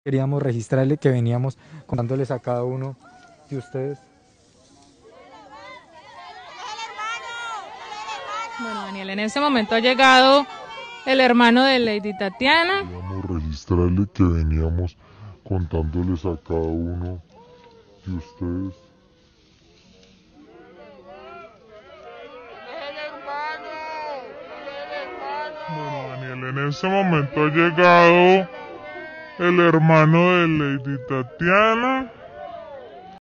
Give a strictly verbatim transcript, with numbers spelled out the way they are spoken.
Queríamos registrarle que veníamos contándoles a cada uno de ustedes. Bueno, Daniel, en este momento ha llegado el hermano de Lady Tatiana. Queríamos registrarle que veníamos contándoles a cada uno de ustedes. Bueno, Daniel, en este momento ha llegado el hermano de Lady Tatiana.